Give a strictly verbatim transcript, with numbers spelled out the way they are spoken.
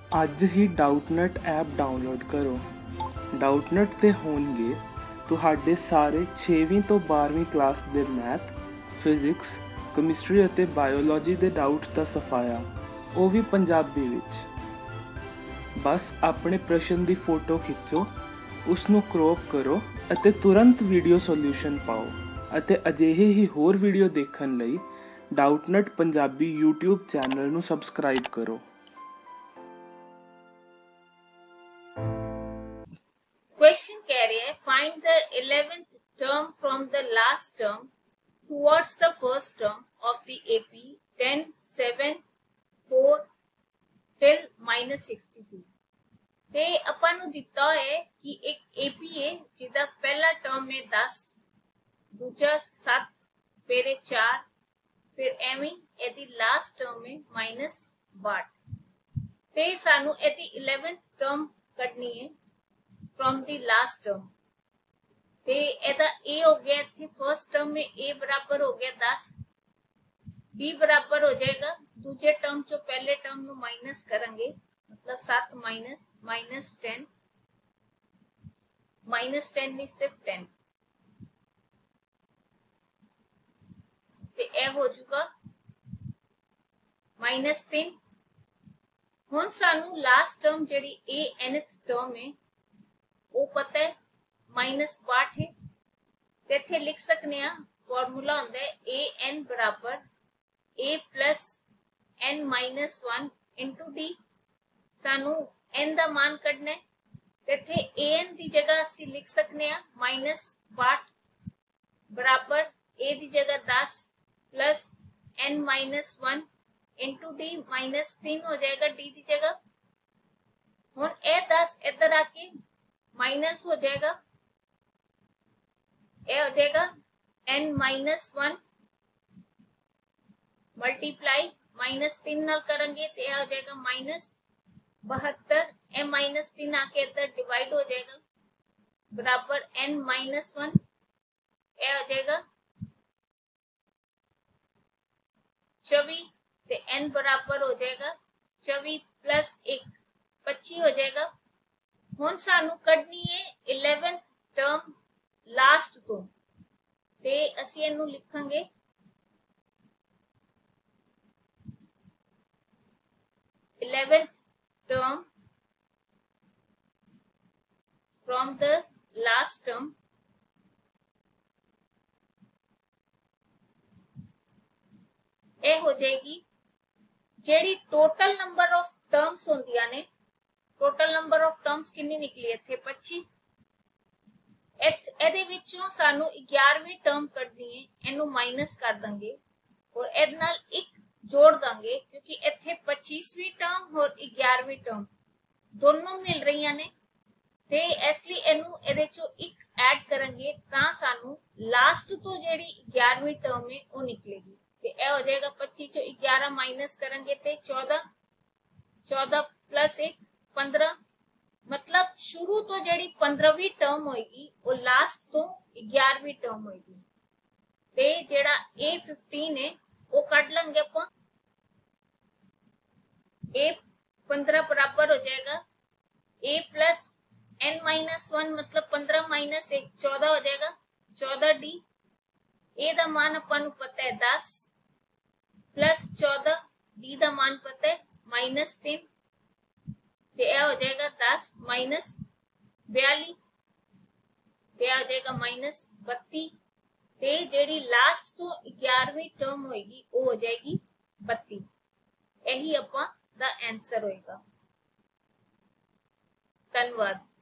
ਅੱਜ ਹੀ Doubtnut app download ਕਰੋ। ਡਾਊਟਨਟ ਤੇ ਹੋਣਗੇ ਤੁਹਾਡੇ ਸਾਰੇ ਛੇਵੀਂ ਤੋਂ ਬਾਰ੍ਹਵੀਂ ਕਲਾਸ ਦੇ ਮੈਥ, ਫਿਜ਼ਿਕਸ, ਕੈਮਿਸਟਰੀ ਅਤੇ ਬਾਇਓਲੋਜੀ ਦੇ ਡਾਊਟਸ ਦਾ ਸਫਾਇਆ, ਉਹ ਵੀ ਪੰਜਾਬੀ ਵਿੱਚ। ਬਸ ਆਪਣੇ ਪ੍ਰਸ਼ਨ ਦੀ ਫੋਟੋ ਖਿੱਚੋ, ਉਸ ਨੂੰ ਕ੍ਰੌਪ ਕਰੋ ਅਤੇ ਤੁਰੰਤ ਵੀਡੀਓ ਸੋਲੂਸ਼ਨ ਪਾਓ। ਅਤੇ ਅਜਿਹੇ ਹੀ ਹੋਰ ਵੀਡੀਓ ਦੇਖਣ ਲਈ ਡਾਊਟਨਟ ਪੰਜਾਬੀ YouTube ਚੈਨਲ ਨੂੰ ਸਬਸਕ੍ਰਾਈਬ ਕਰੋ। Question कह रहे हैं find the eleventh term from the last term towards the first term of the A P ten, seven, four till minus sixty-two। ਤੇ ਆਪਾਂ ਨੂੰ ਦਿੱਤਾ ਹੈ ਕਿ ਇੱਕ A P ਹੈ ਜਿਹਦਾ ਪਹਿਲਾ ਟਰਮ ਹੈ ਦਸ, ਦੂਜਾ ਸੱਤ, ਫਿਰ ਇਹ ਚਾਰ, ਫਿਰ ਐਵੇਂ ਇਹਦੀ ਲਾਸਟ ਟਰਮ ਹੈ ਮਾਈਨਸ ਬਾਹਠ। ਤੇ ਸਾਨੂੰ ਇਹਦੀ eleventh ਟਰਮ ਕੱਢਣੀ ਹੈ from the last term। ਤੇ ਇਹਦਾ a ਹੋ ਗਿਆ ਇੱਥੇ ਫਰਸਟ ਟਰਮ में a बराबर हो गया दस, b बराबर हो जाएगा दूसरे टर्म चो पहले टर्म ਨੂੰ माइनस करेंगे, मतलब सात minus minus ten, minus ten में सिर्फ टेन, ਤੇ ਇਹ ਹੋ ਜਾਊਗਾ माइनस तीन। ਹੁਣ ਸਾਨੂੰ ਲਾਸਟ ਟਰਮ ਜਿਹੜੀ a nth ਟਰਮ ਹੈ वो पता है माइनस बाठ है। तो इत्थे लिख सकने आ फॉर्मूला होंदा है ए एन बराबर A plus N minus one into D. सानू एन दा मान कढ़ना है, तो इत्थे ए एन दी जगह असी लिख सकने आ माइनस बाठ बराबर ए दी जगह दस plus N minus one into D minus तीन हो जाएगा डी दी जगह। हुण ए दस इधर आके माइनस हो जाएगा, ये हो जाएगा n minus one multiply minus तीन नाल करेंगे तो यह हो जाएगा माइनस बहत्तर। ए माइनस तीन आके इधर डिवाइड हो जाएगा बराबर n माइनस वन, ये हो जाएगा चौबीस। तो n बराबर हो जाएगा चौबीस प्लस एक पच्चीस हो जाएगा। ਹੁਣ ਸਾਨੂੰ ਕੱਢਣੀ ਹੈ eleventh ਟਰਮ ਲਾਸਟ ਤੋਂ, ਤੇ ਅਸੀਂ ਇਹਨੂੰ ਲਿਖਾਂਗੇ eleventh term from the last term। ਇਹ ਹੋ ਜਾਏਗੀ ਜਿਹੜੀ ਟੋਟਲ ਨੰਬਰ ਆਫ ਟਰਮਸ ਹੁੰਦੀਆਂ ਨੇ। टोटल नंबर ऑफ टर्म्स कितनी निकली इत्थे पच्चीस। ਇਹਦੇ ਵਿੱਚੋਂ ਸਾਨੂੰ ग्यारहवीं टर्म ਕੱਢਣੀ ਹੈ, ਇਹਨੂੰ ਮਾਈਨਸ ਕਰ ਦਾਂਗੇ ਔਰ ਇਹਦੇ ਨਾਲ ਇੱਕ ਜੋੜ ਦਾਂਗੇ ਕਿਉਂਕਿ ਇੱਥੇ पच्चीसवीं टर्म और ग्यारहवीं टर्म ਦੋਨੋਂ ਮਿਲ ਰਹੀਆਂ ਨੇ, ਤੇ ਇਸ ਲਈ ਇਹਨੂੰ ਇਹਦੇ ਚੋਂ ਇੱਕ ਐਡ ਕਰਾਂਗੇ ਤਾਂ ਸਾਨੂੰ ਲਾਸਟ ਤੋਂ ਜਿਹੜੀ ग्यारहवीं टर्म ਹੈ ਉਹ ਨਿਕਲੇਗੀ। ਤੇ ਇਹ ਹੋ ਜਾਏਗਾ पच्चीस ਚੋਂ ग्यारह माइनस करेंगे ਤੇ चौदह, चौदह प्लस एक पंद्रह, मतलब शुरू तो जड़ी पंद्रहवीं टर्म होएगी वो लास्ट तो ग्यारहवीं टर्म होएगी। ते जेड़ा ए फिफ्टीन है वो कट लेंगे अपन, ए पंद्रह बराबर हो जाएगा A plus N minus one, मतलब पंद्रह माइनस एक चौदह हो जाएगा चौदह डी। ए दा मान अपन पता है दस प्लस चौदह, डी दा मान पता है माइनस तीन, यह हो जाएगा दस माइनस बयाली, यह हो जाएगा माइनस बत्ती। ते जेड़ी लास्ट तो ग्यारहवीं टर्म होएगी वो हो जाएगी बत्ती। यही अपना दा आंसर होएगा। धन्यवाद।